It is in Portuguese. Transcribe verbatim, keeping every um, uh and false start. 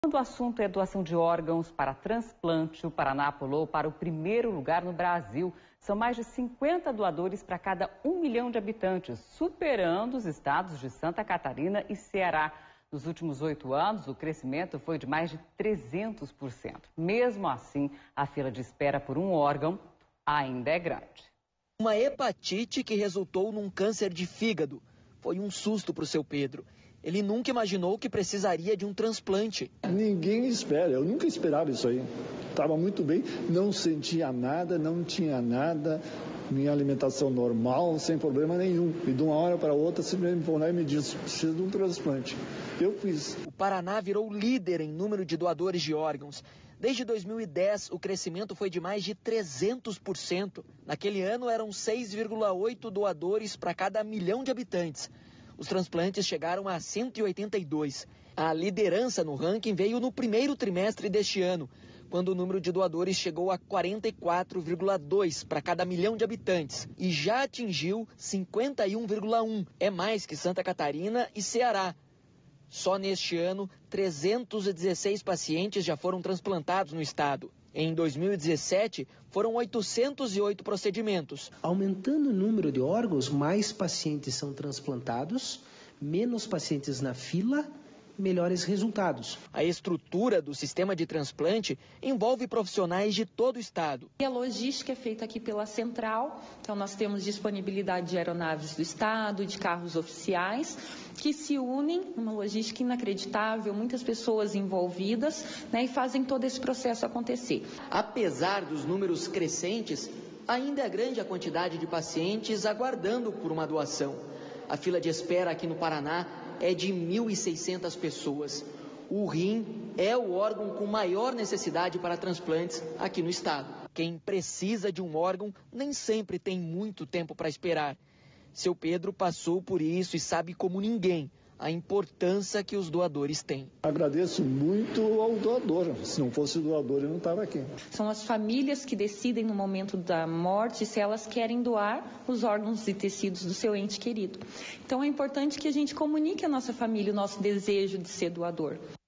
Quando o assunto é doação de órgãos para transplante, o Paraná pulou para o primeiro lugar no Brasil. São mais de cinquenta doadores para cada um milhão de habitantes, superando os estados de Santa Catarina e Ceará. Nos últimos oito anos, o crescimento foi de mais de trezentos por cento. Mesmo assim, a fila de espera por um órgão ainda é grande. Uma hepatite que resultou num câncer de fígado. Foi um susto para o seu Pedro. Ele nunca imaginou que precisaria de um transplante. Ninguém espera, eu nunca esperava isso aí. Estava muito bem, não sentia nada, não tinha nada, minha alimentação normal, sem problema nenhum. E de uma hora para outra, simplesmente vão lá e me diz, precisa de um transplante. Eu fiz. O Paraná virou líder em número de doadores de órgãos. Desde dois mil e dez, o crescimento foi de mais de trezentos por cento. Naquele ano, eram seis vírgula oito doadores para cada milhão de habitantes. Os transplantes chegaram a cento e oitenta e dois. A liderança no ranking veio no primeiro trimestre deste ano, quando o número de doadores chegou a quarenta e quatro vírgula dois para cada milhão de habitantes e já atingiu cinquenta e um vírgula um. É mais que Santa Catarina e Ceará. Só neste ano, trezentos e dezesseis pacientes já foram transplantados no estado. Em dois mil e dezessete, foram oitocentos e oito procedimentos. Aumentando o número de órgãos, mais pacientes são transplantados, menos pacientes na fila, melhores resultados. A estrutura do sistema de transplante envolve profissionais de todo o estado. E a logística é feita aqui pela central, então nós temos disponibilidade de aeronaves do estado, de carros oficiais, que se unem, uma logística inacreditável, muitas pessoas envolvidas, né, e fazem todo esse processo acontecer. Apesar dos números crescentes, ainda é grande a quantidade de pacientes aguardando por uma doação. A fila de espera aqui no Paraná é de mil e seiscentas pessoas. O rim é o órgão com maior necessidade para transplantes aqui no estado. Quem precisa de um órgão nem sempre tem muito tempo para esperar. Seu Pedro passou por isso e sabe como ninguém a importância que os doadores têm. Agradeço muito ao doador. Se não fosse o doador, eu não estava aqui. São as famílias que decidem no momento da morte se elas querem doar os órgãos e tecidos do seu ente querido. Então é importante que a gente comunique à nossa família o nosso desejo de ser doador.